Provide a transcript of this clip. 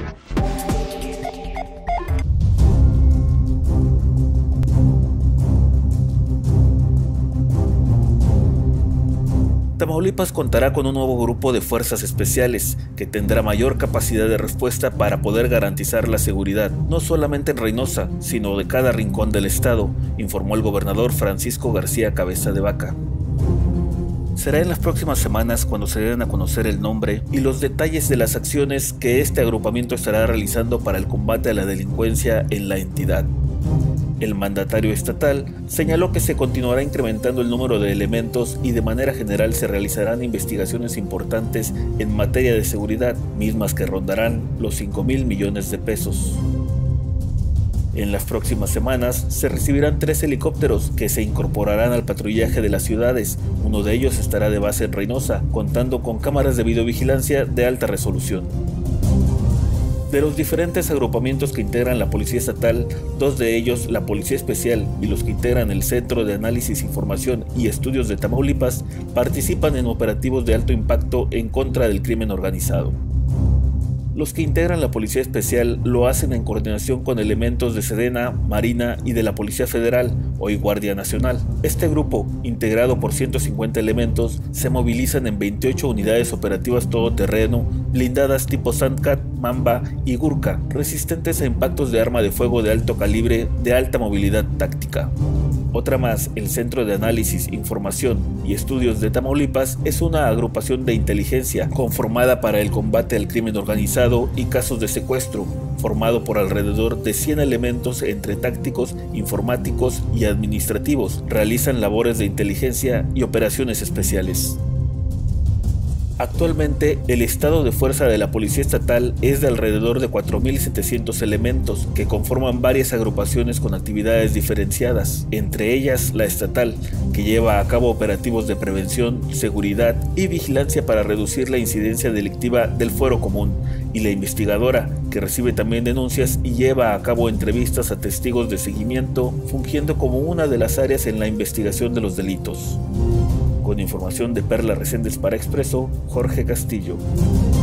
Tamaulipas contará con un nuevo grupo de fuerzas especiales que tendrá mayor capacidad de respuesta para poder garantizar la seguridad, no solamente en Reynosa, sino de cada rincón del estado, informó el gobernador Francisco García Cabeza de Vaca. Será en las próximas semanas cuando se den a conocer el nombre y los detalles de las acciones que este agrupamiento estará realizando para el combate a la delincuencia en la entidad. El mandatario estatal señaló que se continuará incrementando el número de elementos y de manera general se realizarán investigaciones importantes en materia de seguridad, mismas que rondarán los 5,000 millones de pesos. En las próximas semanas se recibirán 3 helicópteros que se incorporarán al patrullaje de las ciudades. Uno de ellos estará de base en Reynosa, contando con cámaras de videovigilancia de alta resolución. De los diferentes agrupamientos que integran la Policía Estatal, 2 de ellos, la Policía Especial y los que integran el Centro de Análisis, Información y Estudios de Tamaulipas, participan en operativos de alto impacto en contra del crimen organizado. Los que integran la Policía Especial lo hacen en coordinación con elementos de Sedena, Marina y de la Policía Federal, hoy Guardia Nacional. Este grupo, integrado por 150 elementos, se movilizan en 28 unidades operativas todoterreno, blindadas tipo Sandcat, Mamba y Gurkha, resistentes a impactos de arma de fuego de alto calibre de alta movilidad táctica. Otra más, el Centro de Análisis, Información y Estudios de Tamaulipas, es una agrupación de inteligencia conformada para el combate al crimen organizado y casos de secuestro, formado por alrededor de 100 elementos entre tácticos, informáticos y administrativos. Realizan labores de inteligencia y operaciones especiales. Actualmente, el estado de fuerza de la Policía Estatal es de alrededor de 4,700 elementos que conforman varias agrupaciones con actividades diferenciadas, entre ellas la estatal, que lleva a cabo operativos de prevención, seguridad y vigilancia para reducir la incidencia delictiva del fuero común, y la investigadora, que recibe también denuncias y lleva a cabo entrevistas a testigos de seguimiento, fungiendo como una de las áreas en la investigación de los delitos. Con información de Perla Reséndez para Expreso, Jorge Castillo.